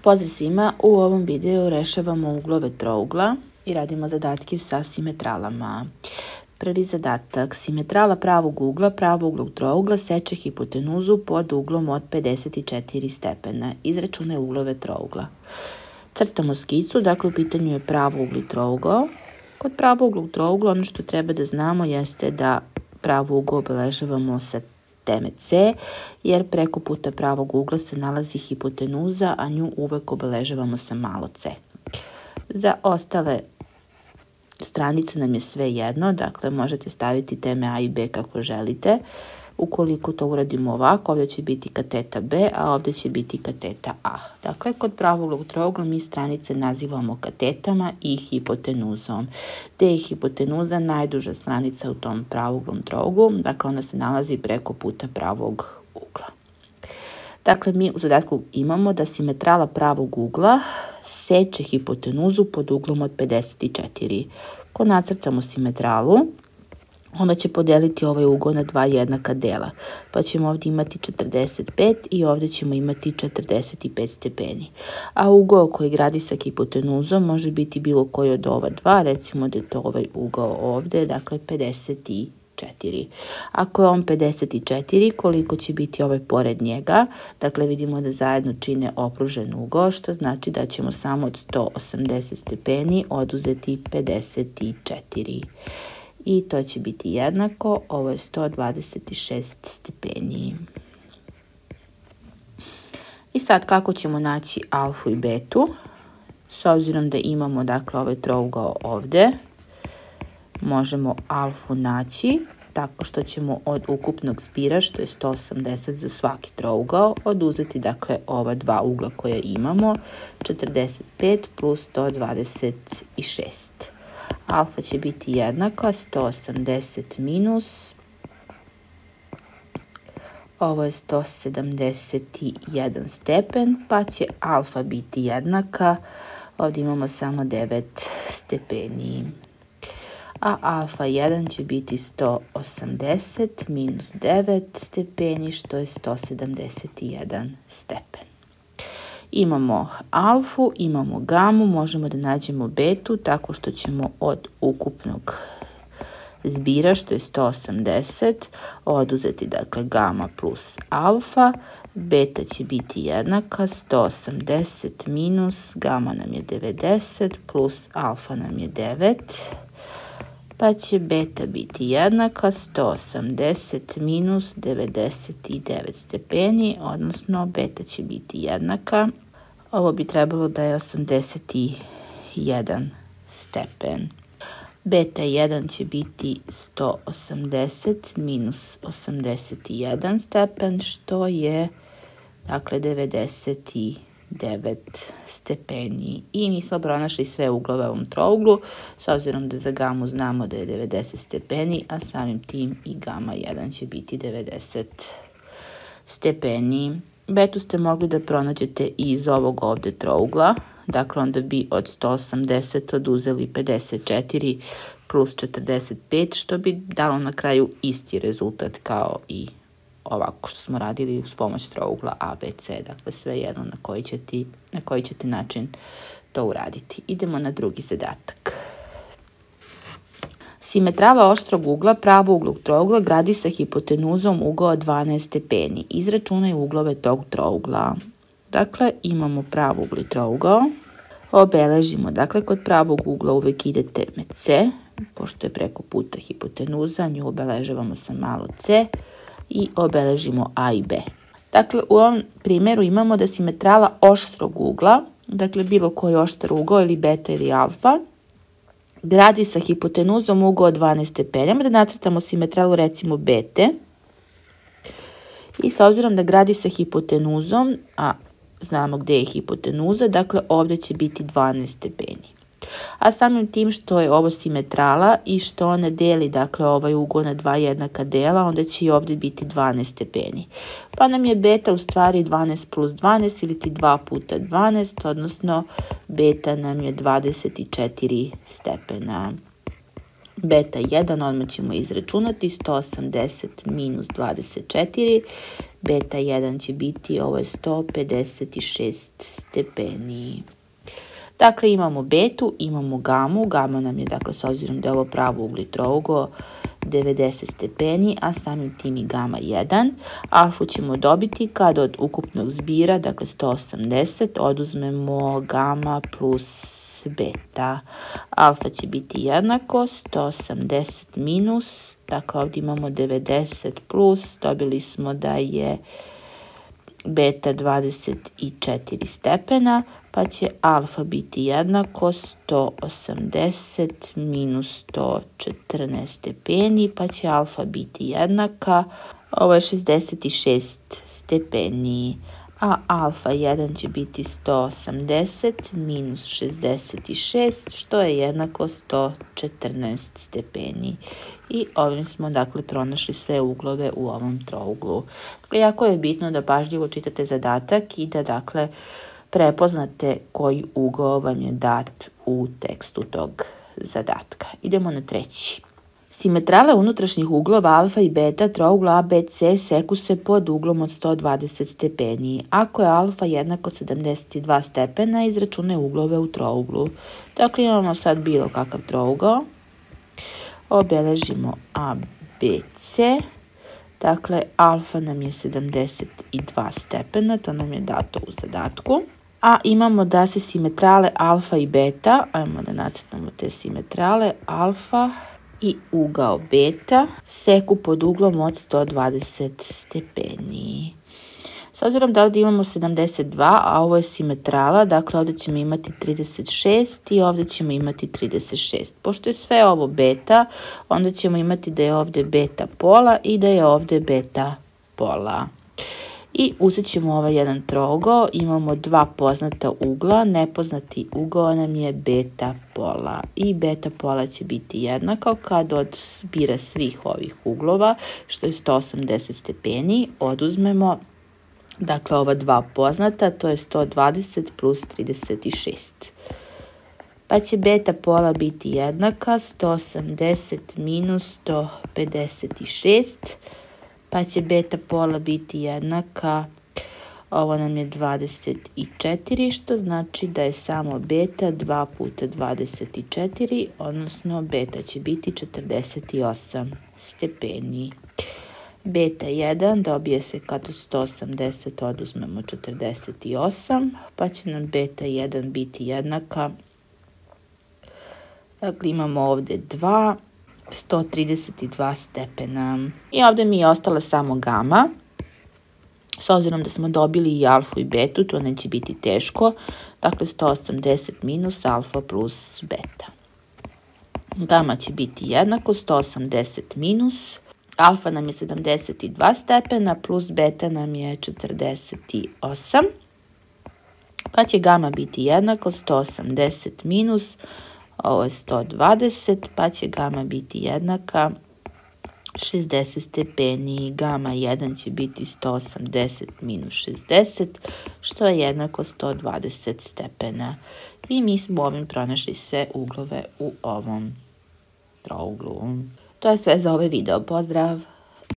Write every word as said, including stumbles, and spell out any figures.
Pozdrav svima, u ovom videu rešavamo uglove trougla i radimo zadatke sa simetralama. Prvi zadatak, simetrala pravog ugla, pravouglog trougla seče hipotenuzu pod uglom od pedeset četiri stepena. Izračunaj uglove trougla. Crtamo skicu, dakle u pitanju je pravougli trougao. Kod pravouglog trougla ono što treba da znamo jeste da pravougao obeležavamo sa teme C, jer preko puta pravog ugla se nalazi hipotenuza, a nju uvek obeležavamo sa malo c. Za ostale stranice nam je sve jedno, dakle možete staviti teme A i B kako želite. Ukoliko to uradimo ovako, ovdje će biti kateta B, a ovdje će biti kateta A. Dakle, kod pravouglog trougla mi stranice nazivamo katetama i hipotenuzom. Gde je hipotenuza najduža stranica u tom pravouglom trouglu, dakle ona se nalazi preko puta pravog ugla. Dakle, mi u zadatku imamo da simetrala pravog ugla seče hipotenuzu pod uglom od pedeset četiri. Ko nacrtamo simetralu, onda će podeliti ovaj ugao na dva jednaka dela. Pa ćemo ovdje imati četrdeset pet i ovdje ćemo imati četrdeset pet stepeni. A ugao koji gradi sa hipotenuzom može biti bilo koji od ova dva, recimo da je to ovaj ugao ovdje, dakle pedeset četiri. Ako je on pedeset četiri, koliko će biti ovaj pored njega? Dakle, vidimo da zajedno čine okružen ugao, što znači da ćemo samo od sto osamdeset stepeni oduzeti pedeset četiri. I to će biti jednako, ovo je sto dvadeset šest stepeni. I sad kako ćemo naći alfu i betu? S obzirom da imamo dakle ovaj trougao ovdje, možemo alfu naći tako što ćemo od ukupnog zbira, što je sto osamdeset za svaki trougao, oduzeti dakle ova dva ugla koja imamo, četrdeset pet plus sto dvadeset šest. Alfa će biti jednaka sto osamdeset minus, ovo je sto sedamdeset jedan stepen, pa će alfa biti jednaka, ovdje imamo samo devet stepeni. A alfa jedan će biti sto osamdeset minus devet stepeni, što je sto sedamdeset jedan stepen. Imamo alfu, imamo gamu, možemo da nađemo betu tako što ćemo od ukupnog zbira, što je sto osamdeset, oduzeti dakle gama plus alfa. Beta će biti jednaka sto osamdeset minus, gama nam je devedeset plus alfa nam je devet. Pa će beta biti jednaka sto osamdeset minus devedeset devet stepeni, odnosno beta će biti jednaka, ovo bi trebalo da je osamdeset jedan stepen. Beta jedan će biti sto osamdeset minus osamdeset jedan stepen, što je dakle devedeset devet stepeni. I mi smo pronašli sve uglove u ovom trouglu, s obzirom da za gamu znamo da je devedeset stepeni, a samim tim i gama jedan će biti devedeset stepeni. Betu ste mogli da pronađete i iz ovog ovdje trougla, dakle onda bi od sto osamdeset oduzeli pedeset četiri plus četrdeset pet, što bi dalo na kraju isti rezultat kao i ovako što smo radili uz pomoć trougla A B C, dakle sve jedno na koji ćete, na koji ćete način to uraditi. Idemo na drugi zadatak. Simetrala oštrog ugla pravouglog trougla gradi sa hipotenuzom ugao od dvanaest stepeni. Izračunaj uglove tog trougla. Dakle, imamo pravougli trougao. Obeležimo, dakle, kod pravog ugla uvek ide teme C, pošto je preko puta hipotenuza, nju obeležavamo sa malo c i obeležimo A i B. Dakle, u ovom primjeru imamo da simetrala oštrog ugla, dakle bilo koji oštar ugao ili beta ili alfa, gradi sa hipotenuzom ugao od dvanaest stepeni. Da nacrtamo simetralu recimo bete i s obzirom da gradi sa hipotenuzom, a znamo gdje je hipotenuza, dakle ovdje će biti dvanaest stepeni. A samim tim što je ovo simetrala i što ona deli dakle ovaj ugao na dva jednaka dela, onda će i ovdje biti dvanaest stepeni. Pa nam je beta u stvari dvanaest plus dvanaest ili ti dva puta dvanaest, odnosno beta nam je dvadeset četiri stepena. Beta jedan odmah ćemo izračunati, sto osamdeset minus dvadeset četiri, beta jedan će biti, ovo je sto pedeset šest stepeni. Dakle, imamo betu, imamo gamu, gama nam je, dakle, s obzirom da je ovo pravougli trougao, devedeset stepeni, a samim tim i gama jedan. Alfu ćemo dobiti kad od ukupnog zbira, dakle sto osamdeset, oduzmemo gama plus beta. Alfa će biti jednako sto osamdeset minus, dakle ovdje imamo devedeset plus, dobili smo da je beta dvadeset četiri stepena, pa će alfa biti jednako sto osamdeset minus sto četrnaest stepeni, pa će alfa biti jednaka, ovo je šezdeset šest stepeni, a alfa jedan će biti sto osamdeset minus šezdeset šest, što je jednako sto četrnaest stepeni. I ovim smo, dakle, pronašli sve uglove u ovom trouglu. Dakle, jako je bitno da pažljivo čitate zadatak i da, dakle, prepoznate koji ugao vam je dat u tekstu tog zadatka. Idemo na treći. Simetrale unutrašnjih uglova alfa i beta trougla A B C seku se pod uglom od sto dvadeset stepeni. Ako je alfa jednako sedamdeset dva stepena, izračunaj uglove u trouglu. Dakle, imamo sad bilo kakav trougao. Obeležimo A B C. Dakle, alfa nam je sedamdeset dva stepena, to nam je dato u zadatku. A imamo da se simetrale alfa i beta, ajmo da nacrtamo te simetrale, alfa i ugao beta seku pod uglom od sto dvadeset stepeni. S obzirom da ovdje imamo sedamdeset dva, a ovo je simetrala, dakle ovdje ćemo imati trideset šest i ovdje ćemo imati trideset šest. Pošto je sve ovo beta, onda ćemo imati da je ovdje beta pola i da je ovdje beta pola. I uzet ćemo ovaj jedan trougao, imamo dva poznata ugla, nepoznati ugao nam je beta pola. I beta pola će biti jednako kad od zbira svih ovih uglova, što je sto osamdeset stepeni, oduzmemo, dakle, ova dva poznata, to je sto dvadeset plus trideset šest. Pa će beta pola biti jednaka sto osamdeset minus sto pedeset šest, pa će beta pola biti jednaka, ovo nam je dvadeset četiri, što znači da je samo beta dva puta dvadeset četiri, odnosno beta će biti četrdeset osam stepeni. Beta jedan dobije se kad od sto osamdeset oduzmemo četrdeset osam, pa će nam beta jedan biti jednaka, dakle imamo ovdje dva, sto trideset dva stepena. I ovdje mi je ostala samo gama. S obzirom da smo dobili i alfu i betu, to neće biti teško. Dakle, sto osamdeset minus alfa plus beta. Gama će biti jednako sto osamdeset minus, alfa nam je sedamdeset dva stepena, plus beta nam je četrdeset osam. Pa će gama biti jednako sto osamdeset minus, ovo je sto dvadeset, pa će gama biti jednaka šezdeset stepeni. Gama jedan će biti sto osamdeset minus šezdeset, što je jednako sto dvadeset stepena. I mi smo ovim pronašli sve uglove u ovom trouglu. To je sve za ovaj video. Pozdrav!